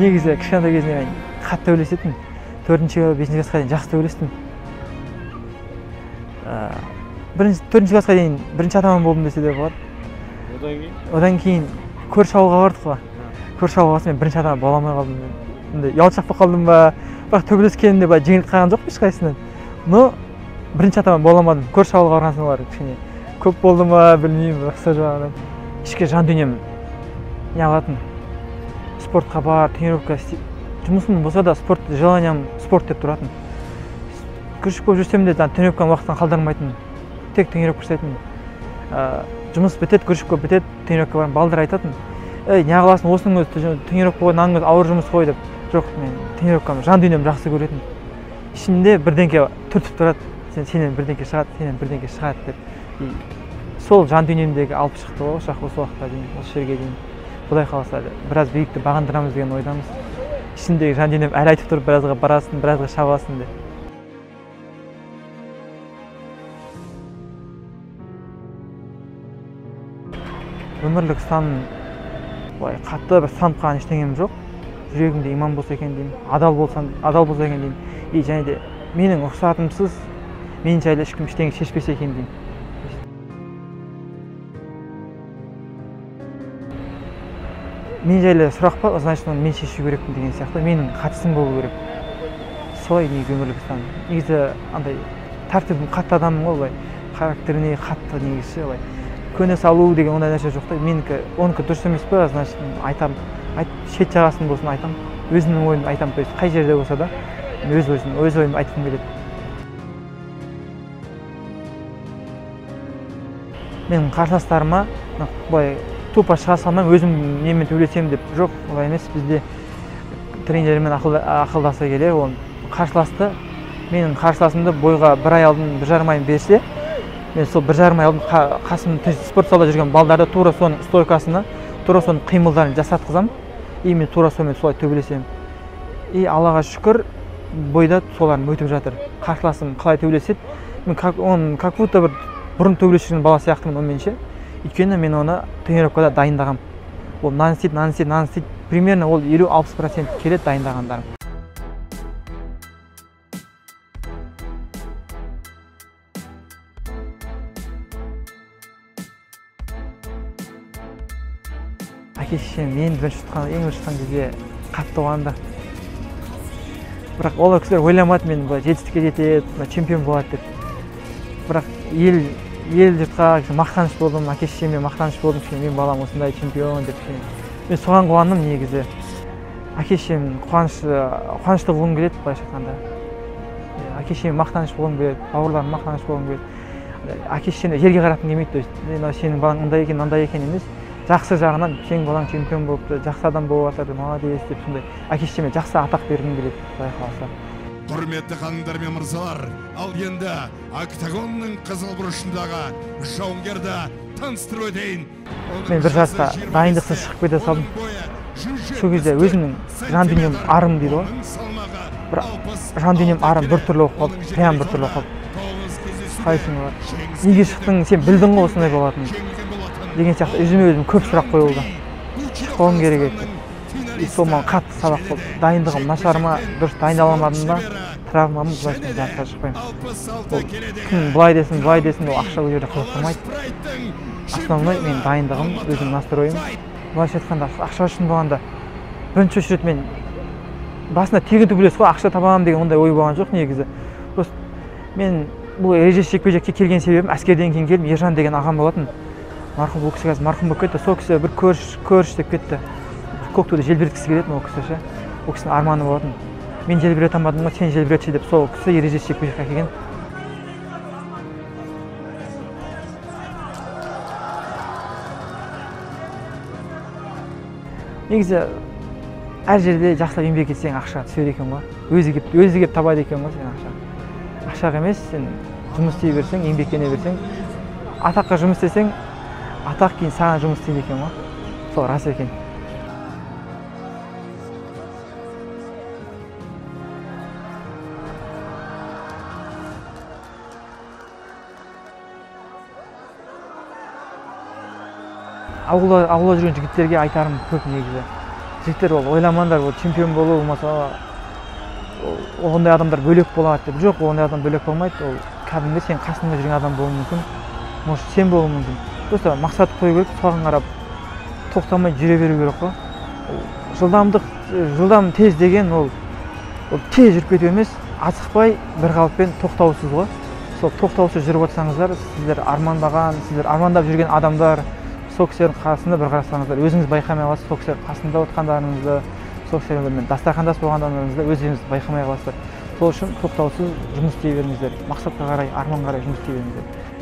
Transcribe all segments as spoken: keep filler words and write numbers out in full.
негізі кішкентай кезімде мен қатты төбелесетінмін. төртінші бесінші классқа дейін жақсы төбелестім. Бірінші төртінші классқа дейін бірінші атаман болдым десе де болады. Одан кейін? Одан кейін көрші ауылға бардық қой. Көрші ауылға барсам мен бірінші атаман бола алмай қалдым. Енді ұялшақ болып қалдым ба, бірақ төбелескенімде былай жеңіліп қалған жоқ ешқайсысынан. Но бірінші атаман бола алмадым. Көрші ауылға барған соң олар кішкене көп болды ма білмеймін, бірақ сол жағынан ішкі жан дүнием не қылатын. Спортқа бар, тренировка жұмысым болса да спорт, желанием спорт деп тұратын. Күшік болып жүрсем де тренировканы уақыттан қалдырмайтын. Тек тренировка жасайтын. Жұмыс бітет, күшік болып бітет, тренировка барып балдар айтатын. Ей, не қыласың, осының өзі тренировка қой, мынаның өзі ауыр жұмыс қой деп. Жоқ, мен тренировканы жан дүнием жақсы көретін. Ішімде бірдеңке түртіп тұрады. Сенен бірдеңке шығады, сенен бірдеңке шығады деп. Сол жан дүниемдегі алып шықты ғой, осы уақытта дейін, осы жерге дейін. Құдай қаласа біраз биікті бағындырамыз деген ойдамыз. Ішіндегі жан дүнием әлі айтып тұрып, біразға барасың, біразға шабасың деп. Өмірлік станым қатты бір станып қалған ештеңем жоқ. Жүрегімде иман болса екен деймін, адал болсам, адал болса екен деймін. И және де менің рұқсатымсыз мен жайлы ешкім ештеңе шешпесе екен деймін. Мен жайлы сұрақ па, значит, оны мен шешу керекпін деген сияқты, менің қатысым болу керек. Солай негізі өмірлік станым. Негізі андай тәртібім қатты адаммын ғой, былай характеріне қатты негізі былай. Көне салу деген ондай нәрсе жоқ та, менікі оныкі дұрыс емес па, значит, айтам, шет жағасын болсын айтам, өзімнің ойымды айтам, то есть қай жерде болса да, өз ойым, өз ойымды айтқым келеді. Менің қарсыластарыма былай тупо шыға салмай өзім немен төбелесем деп жоқ, олай емес. Бізде тренермен ақылдаса келе, ол қарсыласты, менің қарсыласымды бойға бір ай алдын, бір жарым айын берсе, мен сол бір жарым ай алдын қасым спорт залда жүрген балдарды тура соның стойкасына, тура соның қимылдарын жасатқызам, и мен тура сонымен солай төбелесем. И Аллаға шүкір, бойда соларын өтіп жатыр. Қарсыласым қалай төбелеседі, мен оны как будто бір бұрын төбелескен бала сияқтымын онменше. Өйткені мен оны тренировкада дайындағам. Ол мынаны істейді, мынаны істейді, мынаны істейді. Примерно ол елу алпыс процент келеді дайындағандарым. Әке-шешем мен бірінші тұтқан, ең бірінші тұтқан кезде қатты қуанды. Бірақ олар кісілер ойламады мен жетістікке жетеді, чемпион болады деп. Бірақ ел ел жұртқа мақтаныш болдым, әке-шешеме мақтаныш болдым, мен балам осындай чемпион деп. Мен соған қуандым негізі. Әке-шешем қуанышты болғым келеді, былайша айтқанда. Әке-шешеме мақтаныш болғым келеді, бауырларым мақтаныш болғым келеді. Әке-шешеме жерге қаратқым келмейді, сенің балаң мындай екен, мындай екен емес. Жақсы жағынан сенің балаң чемпион болыпты, жақсы адам болып жатыр, молодец деп сондай әке-шешеме жақсы атақ бергім келеді, құдай қаласа. Құрметті ханымдар мен мырзалар, ал енді октагонның қызыл бұрышындағы жауынгерді таныстырып өтейін. Мен бір жасқа дайындықсыз шығып кете салдым. Сол кезде өзімнің жан дүнием арым дейді ғой. Бірақ жан дүнием арым бір түрлі болып қалды, прям бір түрлі болып қалды. Қайсың бар? Неге шықтың, сен білдің ғой осындай болатынын деген сияқты өзіме өзім көп сұрақ қойылды. Шықпауым керек еді. И сол маған қатты сабақ болды. Дайындығым нашар ма, дұрыс дайындала алмадым ба, травмамын былайша жарыққа шықпаймын. Кім былай десін, былай десін, ол ақша ол жерде қызықтырмайды. Основной мен дайындығым, өзім настроем. Былайша айтқанда ақша үшін болғанда бірінші очередь мен басында тегін төбелес қой, ақша табамын деген ондай ой болған жоқ негізі. Просто мен бұл ережесіз жекпе-жекке келген себебім әскерден кейін келдім, Ержан деген ағам болатын. Марқұм бұл кісі қазір марқұм болып кетті. Сол кісі бір көріш, көріш деп кетті. Көк туды желбіреткісі келетін ол кісі ше. Ол кісінің арманы болатын. Мен желбірете алмадым ғой, сен желбіретші деп сол кісі ережесіз жекпе-жекке келген. Негізі әр жерде жақсылап еңбек етсең ақша түседі екен ғой. Өзі келіп, өзі келіп табады екен ғой сен ақша. Ақшаға емес, сен жұмыс істей берсең, еңбектене берсең, атаққа жұмыс істесең, атақ кейін саған жұмыс істейді екен ғой. Сол рас екен. Ауылда жүрген жігіттерге айтарым көп негізі. жігіттер ол ойламаңдар, ол чемпион болу болмаса ондай адамдар бөлек болады деп. Жоқ, ондай адам бөлек болмайды. Ол кәдімгі сен қасыңда жүрген адам болуы мүмкін. Может, сен болуы мүмкін. Просто мақсат қою керек, соған қарап тоқтамай жүре беру керек қой. Жылдамдық, жылдам тез деген ол ол тез жүріп кету емес, асықпай бір қалыппен тоқтаусыз ғой. Сол тоқтаусыз жүріп отырсаңыздар, сіздер армандаған, сіздер армандап жүрген адамдар сол кісілердің қасында бір қарасаңыздар, өзіңіз байқамай қаласыз, сол кісілер қасында отырғандарыңызды, сол кісілермен дастархандас болғандарыңызды өзіңіз байқамай қаласыздар. Сол үшін тоқтаусыз жұмыс істей беріңіздер, мақсатқа қарай, арманға қарай жұмыс істей беріңіздер.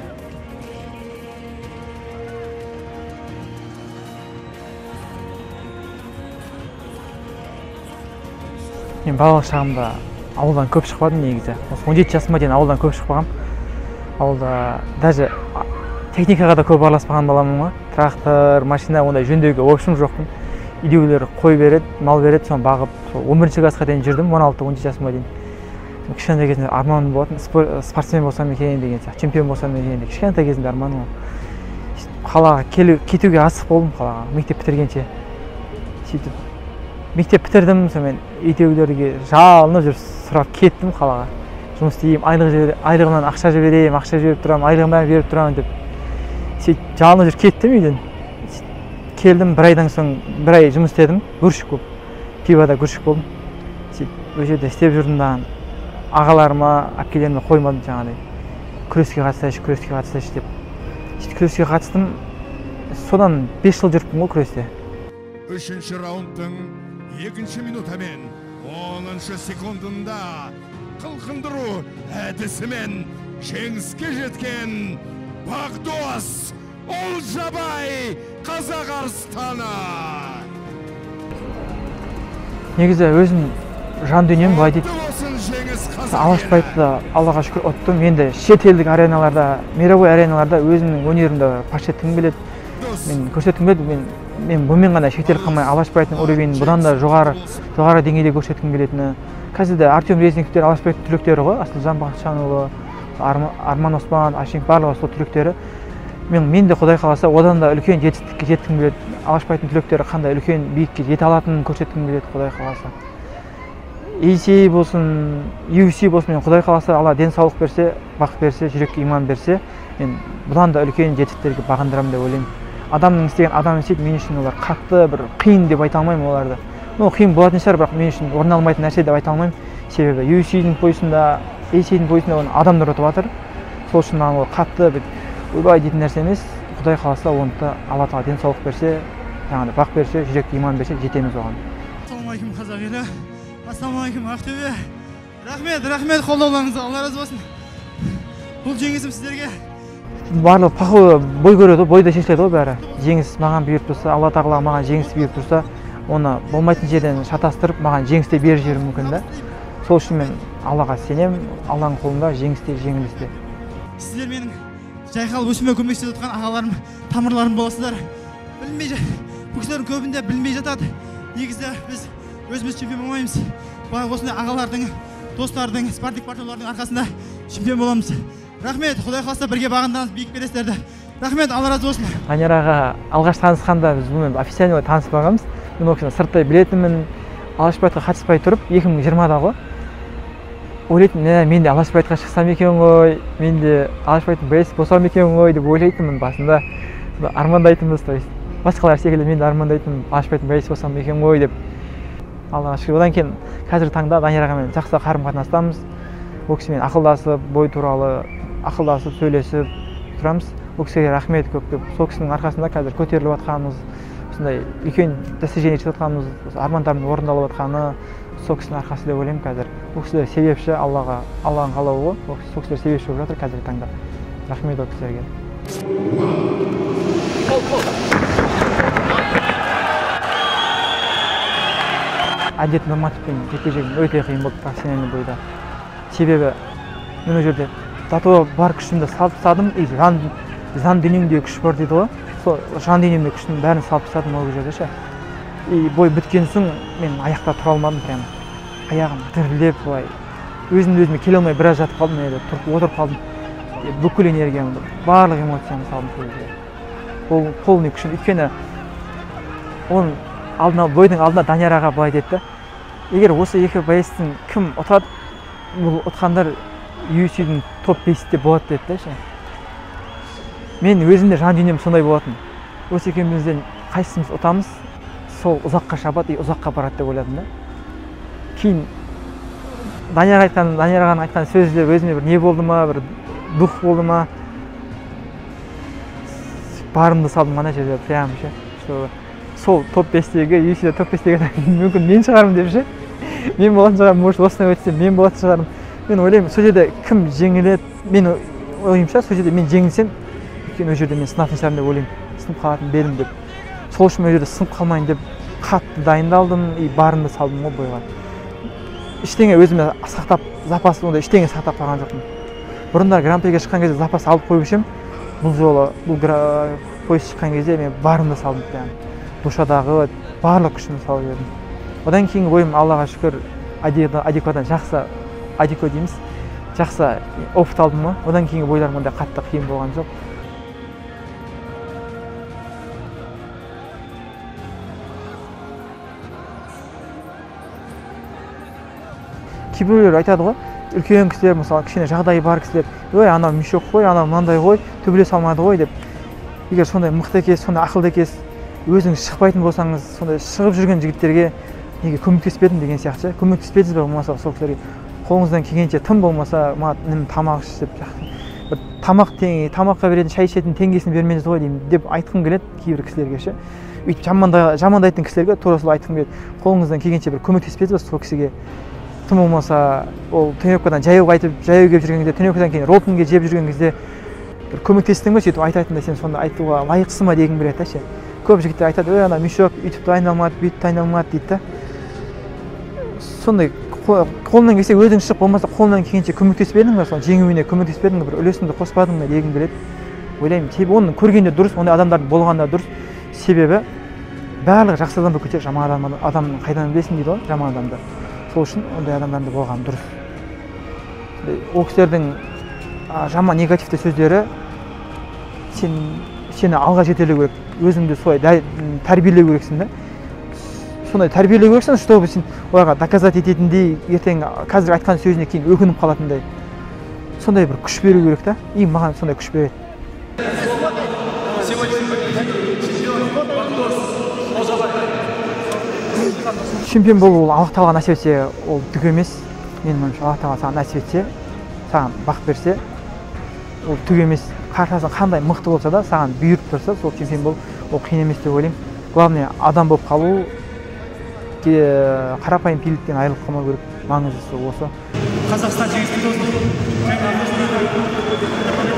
Мен балалық шағымда ауылдан көп шықпадым негізі. он жеті жасыма дейін ауылдан көп шықпағам. Ауылда даже техникаға да көп араласпаған баламын ғой. Трактор, машина ондай жөндеуге общем жоқпын. Үйдегілер қой береді, мал береді, соны бағып, он бірінші классқа дейін жүрдім, он алты он жеті жасыма дейін. Кішкентай кезінде арманым болатын, спортсмен болсам екен деген сияқты, чемпион болсам екен деген. Кішкентай кезінде арманым ол. Қалаға кетуге асық болдым, қалаға, мектеп бітіргенше. Сөйтіп мектеп бітірдім, сонымен үйдегілерге жалынып жүріп сұрап кеттім қалаға. Жұмыс істеймін, айлығымнан ақша жібереймін, ақша жіберіп тұрамын, айлығымнан беріп тұрамын деп. Сөйтіп жалынып жүріп кеттім үйден. Келдім, бір айдан соң бір ай жұмыс істедім, грузчик болып, пивада грузчик болдым. Сөйтіп ол жерде істеп жүрдім да ағаларыма, әпкелеріме қоймадым жаңағыдай. Күреске қатысайыншы, күреске қатысайыншы деп. Сөйтіп күреске қатыстым. Содан бес жыл жүріппін ғой күресте. Үшінші раундтың екінші минутамен оныншы секундында қылқындыру әдісімен жеңіске жеткен Бақдос Олжабай қазақ арыстаны. Негізі өзім жан дүнием былай дейді. Алашбайды да Аллаға шүкір ұттым. Енді шетелдік ареналарда, мировой ареналарда өзімнің өнерімді паш еткім келеді. Мен көрсеткім келеді. Мен мен бұмен ғана шектеліп қалмай Алашбайдың уровенін бұдан да жоғары жоғары деңгейде көрсеткім келетіні. Қазір де Артем Резниктер Алашбайдың түлектері ғой. Асылжан Бақытжанұлы, Арман Оспан, Ашинг барлығы сол түлектері. Мен мен де Құдай қаласа одан да үлкен жетістікке жеткім келеді. Алашбайдың түлектері қандай үлкен биікке жете алатынын көрсеткім келеді Құдай қаласа. эй си эй болсын, ю эф си болсын, мен Құдай қаласа Алла денсаулық берсе, бақыт берсе, жүрекке иман берсе, мен бұдан да үлкен жетістіктерге бағындырамын деп ойлаймын. Адамның істеген адам істейді, мен үшін олар қатты бір қиын деп айта алмаймын оларды. Ну, қиын болатын шығар, бірақ мен үшін орын алмайтын нәрсе деп айта алмаймын. Себебі ю эф си-дің поясында, эй си эй-дің поясында оны адамдар ұтып жатыр. Сол үшін маған ол қатты бір ойбай дейтін нәрсе емес. Құдай қаласа оны да Алла тағала денсаулық берсе, жаңағыдай бақ берсе, жүрекке иман берсе, жетеміз оған. Ассалаумағалейкум қазақ елі. Ассалаумағалейкум Ақтөбе. Рахмет, рахмет қолдауларыңызға. Алла разы болсын. Бұл жеңісім сіздерге. Барлығы пақы бой көреді, бойда шешіледі ғой бәрі. Жеңіс маған бұйырып тұрса, Алла тағала маған жеңіс бұйырып тұрса, оны болмайтын жерден шатастырып, маған жеңісте беріп жіберуі мүмкін да. Сол үшін мен Аллаға сенемін, Алланың қолында жеңісте, жеңілісте. Сіздер менің жайқалып өсіме көмектесіп жатқан ағаларым, тамырларым боласыздар. Білмей жа, бұл кісілердің көбінде білмей жатады. Негізі біз өзіміз чемпион болмаймыз. Бай осындай ағалардың, достардың, спортик партнерлардың арқасында чемпион боламыз. Рахмет, Құдай қаласа бірге бағындаңыз, биік белестерді. Рахмет, Алла разы болсын. Данияр аға алғаш танысқанда біз бұнымен официально таныспағанбыз. Мен ол кісіні сырттай білетінмін. Алашбайдқа қатыспай тұрып, екі мың жиырмада ғой. Ойлайтынмын, мен де Алашбайдқа шықсам екен ғой, мен де Алашбайдың бәйсі болсам екен ғой деп ойлайтынмын басында. Армандайтынбыз, то есть басқалар секілді мен де армандайтынмын, Алашбайдың бәйсі болсам екен ғой деп. Аллаға шүкір. Одан кейін қазіргі таңда Данияр ағамен жақсы қарым-қатынастамыз. Ол кісімен ақылдасып, бой туралы ақылдасып, сөйлесіп тұрамыз. Ол кісіге рахмет көп деп. Сол кісінің арқасында қазір көтеріліп жатқанымыз, осындай үлкен достижение жасап жатқанымыз, армандарымыз орындалып жатқаны сол кісінің арқасы деп ойлаймын қазір. Ол кісілер себепші, Аллаға, Алланың қалауы ғой. Сол кісілер себепші болып жатыр қазіргі таңда. Рахмет ол кісілерге. Әдет нормативпен жекпе-жегім өте қиын болды профессиональный бойда. Себебі мен ол жерде зато бар күшімді салып тастадым, и жан жан дүниемде күш бар дейді ғой. Сол жан дүниемде күштің бәрін салып тастадым ол жерде ше. И бой біткен соң мен аяқта тұра алмадым прям. Аяғым дірілдеп былай. Өзімді өзіме келе алмай біраз жатып қалдым, енді тұрып отырып қалдым. Бүкіл энергиямды, барлық эмоциямды салдым сол жерде. Ол полный күшім, өйткені оның алдына бойдың алдына Данияр аға былай деді: егер осы екі байыстың кім ұтады, бұл ұтқандар ю эф си-дің топ бесте болады деді ше. Мен өзімде жан дүнием сондай болатын. Осы екеумізден қайсымыз ұтамыз, сол ұзаққа шабады и ұзаққа барады деп ойладым да. Кейін Данияр айтқан, Данияр ағаның айтқан сөздер өзіме бір не болды ма, бір дух болды ма, барымды салдым ана жерде прям ше. Что сол топ бестегі, ю эф си-де топ бестегі мүмкін мен шығармын деп ше. Мен болатын шығармын, может осылай өтсем мен болатын шығармын. Мен ойлаймын, сол жерде кім жеңіледі, мен ойымша сол жерде мен жеңілсем, өйткені ол жерде мен сынатын шығармын деп ойлаймын. Сынып қалатын белім деп. Сол үшін ол жерде сынып қалмайын деп қатты дайындалдым и барымды салдым ғой бойға. Ештеңе өзіме сақтап, запас онда ештеңе сақтап қалған жоқпын. Бұрындар гран-приге шыққан кезде запас алып қойып едім. Бұл жолы бұл поезд шыққан кезде мен барымды салдым прям. Душадағы барлық күшімді салып едім. Одан кейін ойым, Аллаға шүкір, Адикодан жақсы, Адико дейміз, жақсы опыт алдым ма. Одан кейін бойларым ондай қатты қиын болған жоқ. Кейбіреулер айтады ғой, үлкен кісілер, мысалы, кішкене жағдайы бар кісілер, ой, анау мешок қой, анау мынандай ғой, төбелесе алмады ғой деп. Егер сондай мықты екенсіз, сондай ақылды екенсіз, өзіңіз шықпайтын болсаңыз, сондай шығып жүрген жігіттерге неге көмектеспедім деген сияқты. Көмектеспедіңіз бе болмаса сол кісілерге қолыңыздан келгенше тым болмаса маған тамақ іш деп, бір тамақ тең, тамаққа беретін шай ішетін теңгесін бермеңіз ғой деймін деп айтқым келеді кейбір кісілерге ше. Өйтіп жамандайтын кісілерге тура солай айтқым келеді. Қолыңыздан келгенше бір көмектеспедіңіз бе сол кісіге. Тым болмаса ол тренировкадан жаяу қайтып, жаяу келіп жүрген кезде, тренировкадан кейін роллтинге жеп жүрген кезде бір көмектестің бе сөйтіп айтатында сен сонда айтуға лайықсың ба дегім келеді ше. Көп жігіттер айтады, ой, ана мешок үйтіп дайындалмады, бүйтіп дайындалмады дейді да. Сондай қолынан келсе өзің шығып, болмаса қолынан келгенше көмектеспедің бе, соны жеңуіне көмектеспедің бе, бір үлесіңді қоспадың ба дегім келеді. Ойлаймын, себебі оны көргенде дұрыс, ондай адамдардың болғанда дұрыс. Себебі барлығы жақсы адам болып кетеді, жаман адамның қайдан білесің дейді ғой, жаман адамды. Сол үшін ондай адамдарды болған дұрыс. Ол кісілердің жаман негативті сөздері сені алға жетелеу керек, өзіңді солай тәрбиелеу керексің да. Сондай тәрбиелеу керексің, чтобы сен оларға доказать ететіндей, ертең қазір айтқан сөзіне кейін өкініп қалатындай. Сондай бір күш беру керек та, и маған сондай күш береді. Чемпион болу ол Аллах тағала нәсіп етсе, ол түк емес. Менің ойымша Аллах тағала саған нәсіп етсе, саған бақ берсе, ол түк емес. Қарсыласың қандай мықты болса да, саған бұйырып тұрса, сол чемпион бол, ол қиын емес деп ойлаймын. Главное, адам болып қалу, қарапайым пиліктен айырылып қалмау керек. Маңыздысы осы. Қазақстан жеңісті болсын.